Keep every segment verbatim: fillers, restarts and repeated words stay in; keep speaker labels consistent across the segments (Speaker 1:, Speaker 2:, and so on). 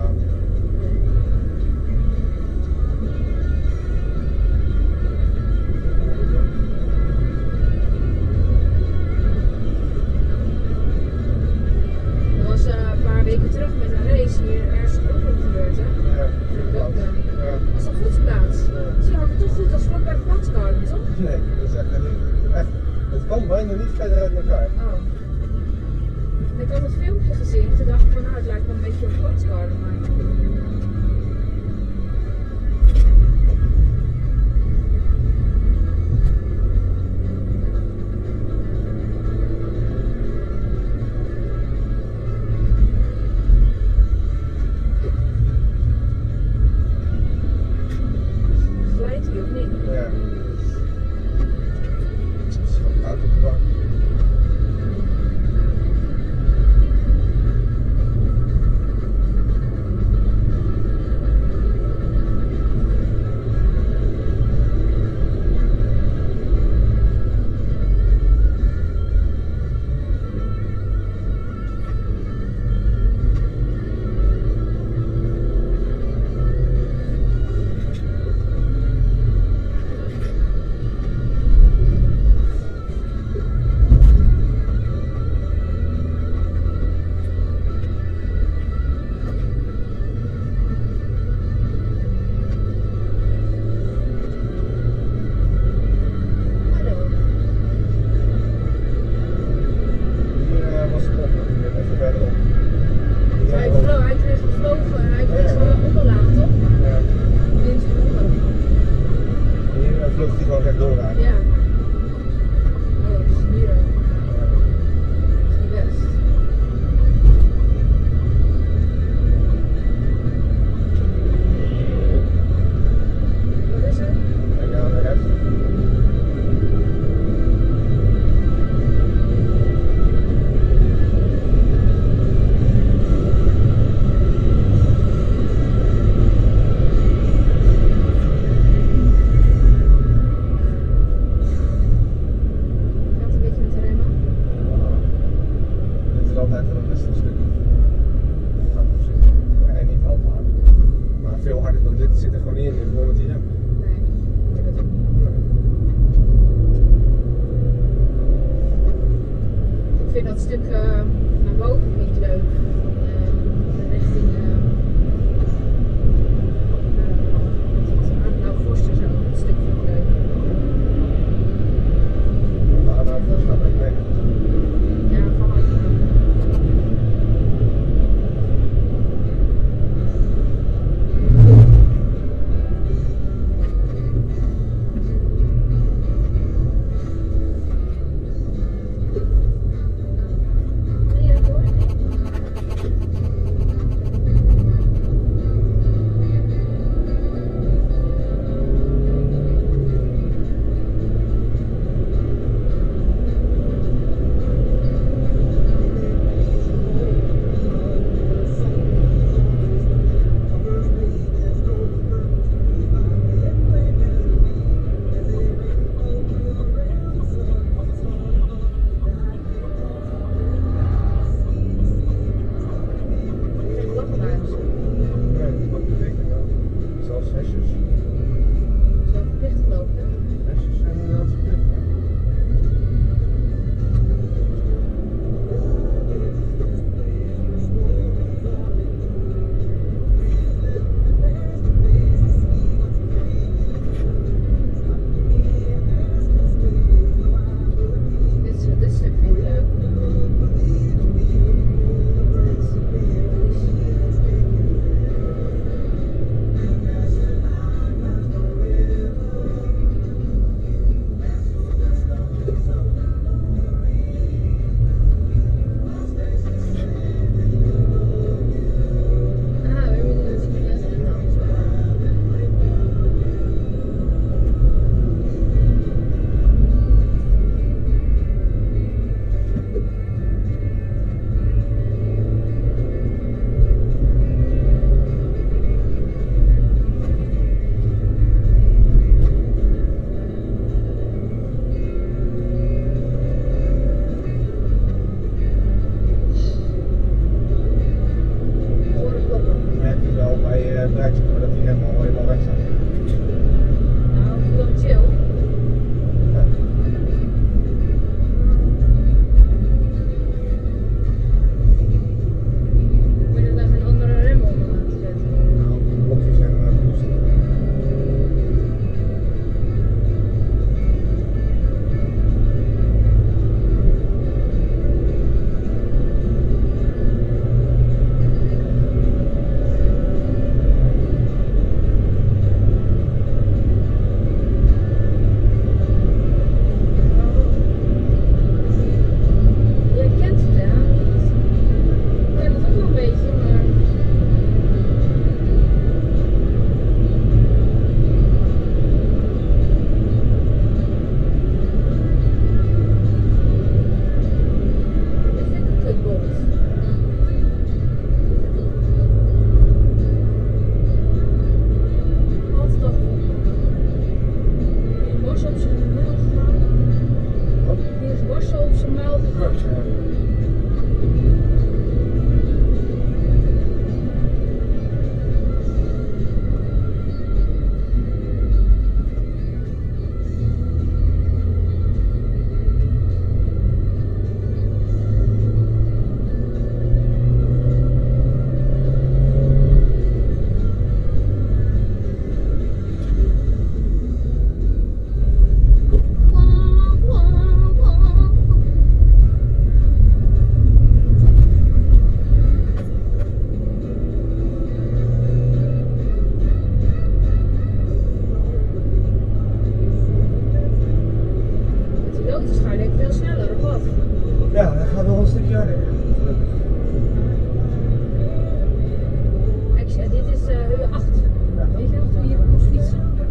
Speaker 1: Bijna niet verder uit elkaar.
Speaker 2: Oh. Ik had het filmpje gezien, toen dacht ik van nou het lijkt me een beetje op Gladsgarden, maar... Glijdt hij of niet?
Speaker 1: Ja. Uit op de bank.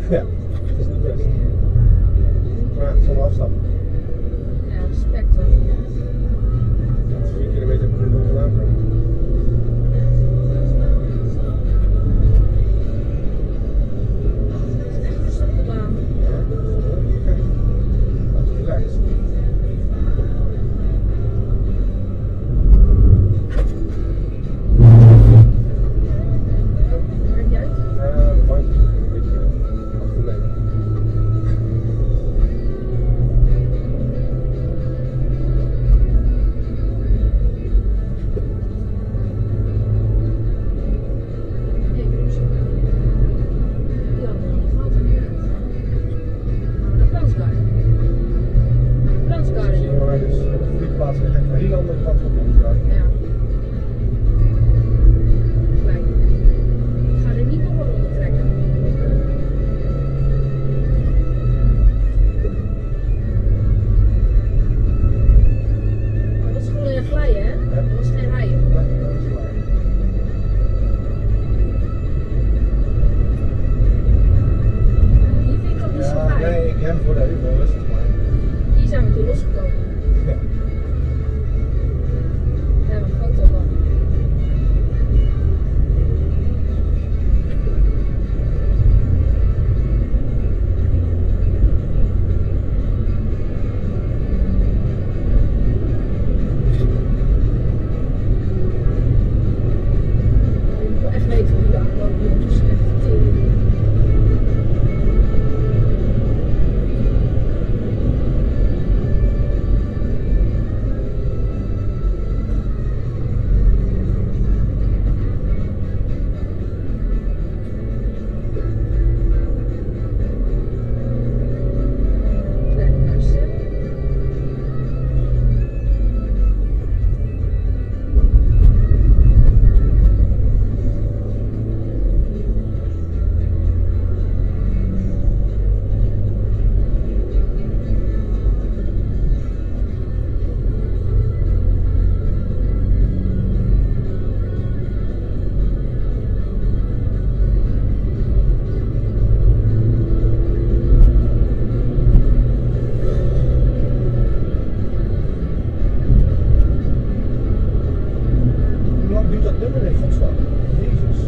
Speaker 1: Ja, het is niet best. Maar ja, zonder afstappen.
Speaker 2: Ja, respect hoor.
Speaker 1: Dat is vier kilometer per uur vandaan komen.
Speaker 2: Het is echt rustig op de baan.
Speaker 1: Ja, dat is relaxed.
Speaker 2: Oh, kijk je uit?
Speaker 1: Ja, de bandjes beginnen een beetje af te nemen.
Speaker 2: Nee, ik rustig. Ja, dat valt er niet uit. Nou, de Plansgarden. Plansgarden.
Speaker 1: Zie je maar, dus de vliegplaats ligt echt een hele andere kant van Plansgarden.
Speaker 2: Ja. Gelijk. Ik ga er niet nog een ronde trekken. Dat was gewoon een glijden, hè?
Speaker 1: Ja.
Speaker 2: Dat was geen rijden.
Speaker 1: Nee, dat is waar.
Speaker 2: Hier vind ik dat niet zo
Speaker 1: Ja,
Speaker 2: fijn.
Speaker 1: nee, ik rem voor de heuvel, rustig maar.
Speaker 2: Hier zijn we toen losgekomen.
Speaker 1: Ja.
Speaker 2: Daar hebben we een foto van. Je moet wel echt weten hoe die aangelopen jongens. Echt tering. Kleine huisje.
Speaker 1: Hoe lang duurt dat nummer in godsnaam? Jezus.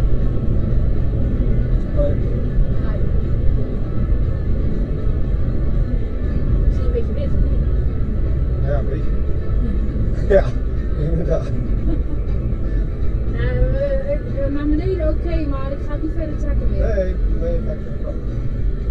Speaker 1: Maar,
Speaker 2: Hi. Zie je een beetje wit?
Speaker 1: ja, een beetje. Ja, inderdaad.
Speaker 2: Nou, uh, uh, naar beneden oké, maar ik ga het niet verder trekken meer.
Speaker 1: Nee, nee, kijk, kijk.